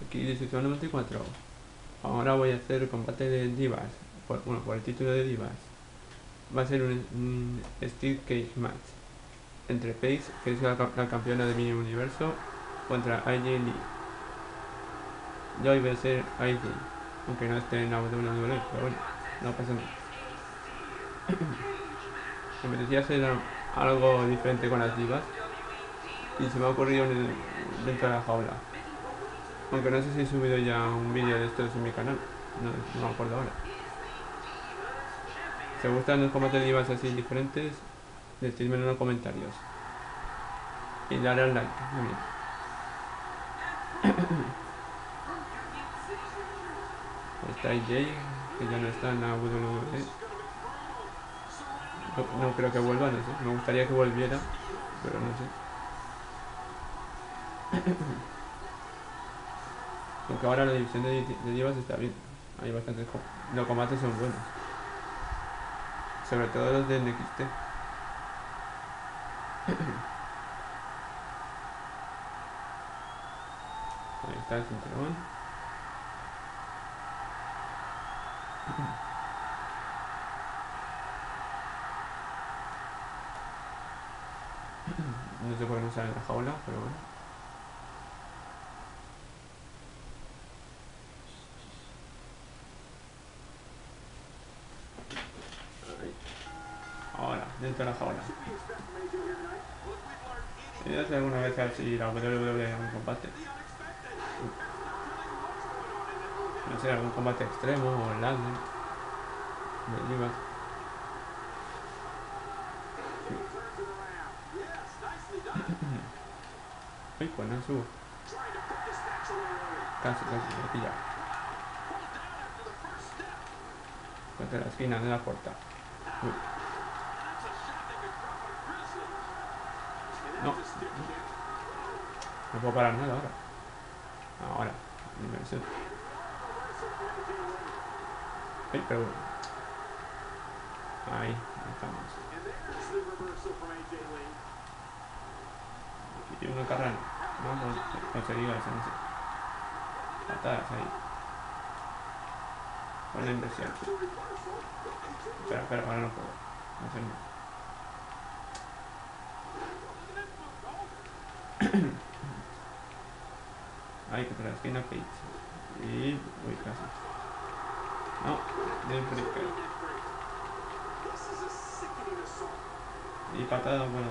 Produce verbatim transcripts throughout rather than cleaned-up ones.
Aquí dieciocho noventa y cuatro. Ahora voy a hacer combate de divas. Por, bueno, por el título de divas. Va a ser un, un Steel Cage Match entre Paige, que es la, la campeona de mi universo, contra A J Lee. Yo voy a ser A J, aunque no esté en la W W E, pero bueno, no pasa nada. Me apetecía hacer algo diferente con las divas y se me ha ocurrido en el, dentro de la jaula. Aunque no sé si he subido ya un vídeo de estos en mi canal, no, no me acuerdo ahora. Si os gustan los combates de divas así diferentes, decidme en los comentarios. Y darle al like también. Está A J, que ya no está en la W W E. No, no creo que vuelva, no sé. Me gustaría que volviera, pero no sé. Aunque ahora la división de, de divas está bien. Hay bastantes. Los combates son buenos. Sobre todo los de N X T. Ahí está el cinturón. No sé por qué no sale en la jaula, pero bueno. Ahí. Ahora, dentro de la jaula. ¿Y hace alguna vez así la W W E en un combate? No sé, algún combate extremo o el landing de divas. Uy, pues no subo. Casi, casi, me he pillado. Contra la esquina de la puerta. Uy. No. No puedo parar nada ahora. Ahora. Dimensión. Uy, pero... Ahí, estamos. Y una carrera. Vamos a conseguir esa, no sé. Patadas ahí. Con la inversión. Espera, espera, ahora no puedo. No sé más. Ahí, contra la esquina, Paige. Y... Uy, casi. No, de breaker. Y patada, bueno,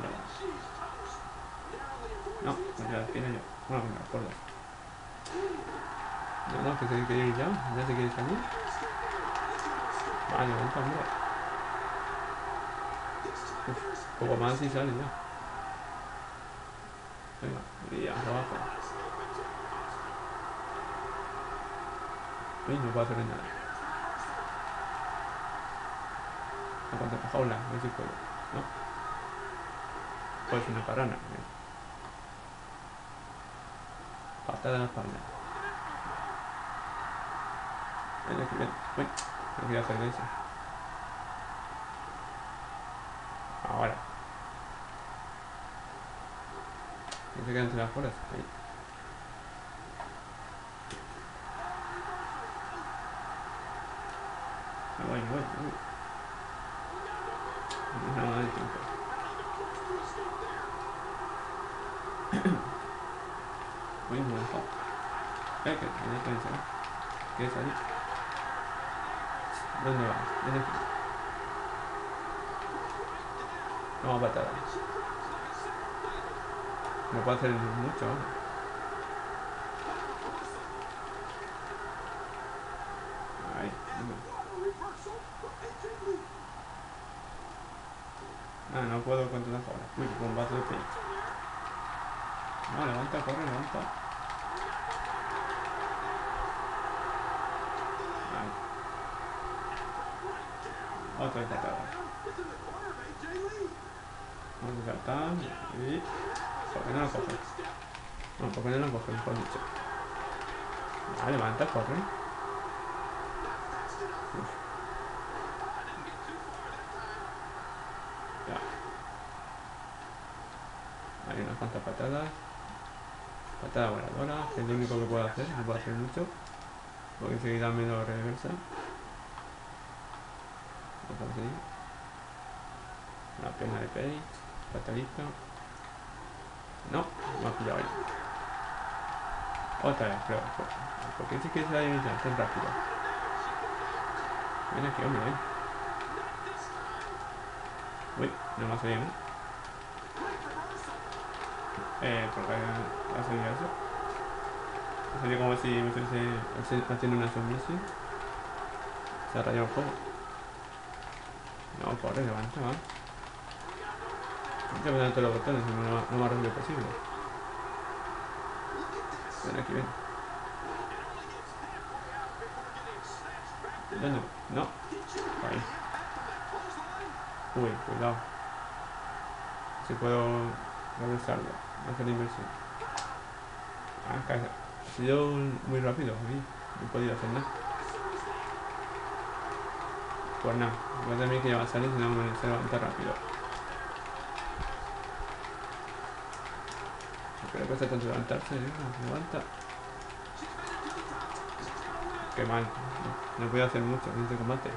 no, contra la esquina yo. Bueno, me acuerdo. No, no, que se quiere ir ya. Ya se quiere salir. Vale, levanta, mira. Uf, poco más y sale ya. Venga, y abajo. Uy, no puedo hacer nada. A contra la jaula, a ver si puedo. No. Pues una parana. Patada en la espalda. Ven aquí, ven. Uy, no quería hacer eso. Ahora. Y se queda entre las horas. Ahí. Me voy, me voy, me voy. No, no hay tiempo. Uy, me he dejado. Eh, que tenía que salir. ¿Quieres salir? ¿Dónde vas? Ven aquí. No, patada. No puedo hacer mucho ahora. Ahí, no. Ah, no puedo controlar ahora. Uy, bombazo de pecho. No, levanta, corre, levanta. Ahí. Otra patada. Vamos a saltar y... ¿Por qué no lo coge? No, ¿por qué no lo coge? Mejor dicho. Ah, levanta, corre. Uf. Ya. Hay unas cuantas patadas. Patada voladora, que es lo único que puedo hacer, no puedo hacer mucho. Porque enseguida me lo reversa. Vamos a ir. Una pena de Page. Fatalista. No, me ha pillado ahí. Otra vez, pero ¿por qué dice que se la divisa tan rápido? Ven aquí, hombre, ven. Uy, no me ha salido, ¿eh? Eh, porque ha salido eso. Ha salido como si me estuviese haciendo una submisión. Se ha rayado el juego. No, corre, levanta, va. Estoy apretando todos los botones, no, lo- lo más rápido posible. Ven aquí, ven. ¿Dónde? No. Ahí. Uy, cuidado. Si puedo regresarlo, hacer la inversión. Ah, cae. Ha sido muy rápido, a mí. No he podido hacer nada. Pues nada, voy a tener que llevar a salir si no me se levanta rápido. Pero cuesta tanto levantarse, ¿eh? No se levanta. Qué mal. No, no puedo hacer mucho en este combate.